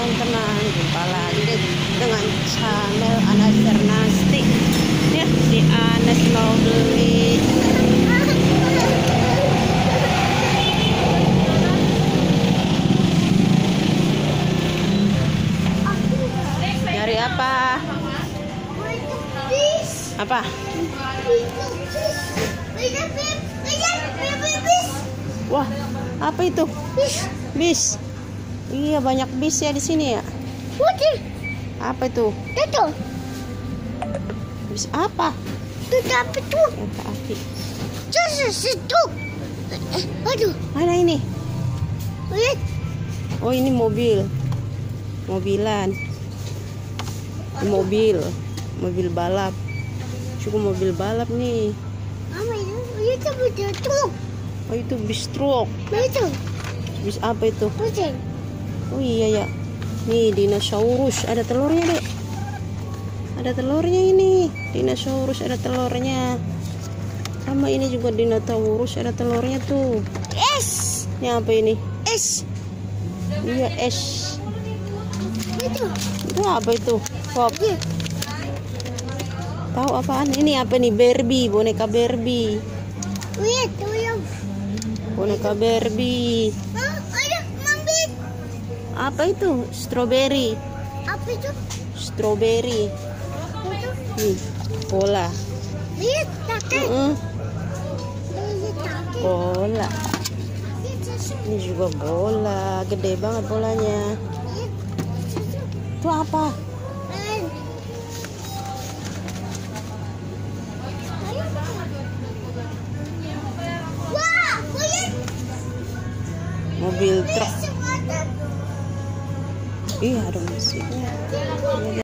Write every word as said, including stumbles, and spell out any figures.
teman-teman, jumpa lagi dengan channel Anas Ernasti. Ya, si Anas mau beli nyari apa? Apa? Wah, apa itu? Bis. Iya, banyak bis ya di sini ya. Apa itu? Itu. Bis apa? Itu apa itu? Kereta api. Itu situ. Eh, aduh. Mana ini? Lihat. Oh, ini mobil. Mobilan. Mobil. Mobil balap. Cukup mobil balap nih. Mama itu, itu betul. Oh, itu bis truk. Betul. Bis apa itu? Betul. Oh iya ya. Nih dinosaurus, ada telurnya, Dek. Ada telurnya ini. Dinosaurus ada telurnya. Sama ini juga dinosaurus ada telurnya tuh. Es. Ini apa ini? Es. Iya, es. Betul. Itu apa itu? Pop. Iya. Tahu apaan? Ini apa nih? Barbie, boneka Barbie. Lihat, tolong. Boneka Barbie. Oh, ada mambit. Apa itu? Strawberry. Apa itu? Strawberry. Itu. Nih, bola. Lihat, kakek. Mm-mm. Lihat, kakek. Bola. Lihat, susu. Ini juga bola, gede banget bolanya. Lihat, susu. Itu apa? Eh. Wah, lihat. Mobil truk. Lihat, Iya, ada mesinnya.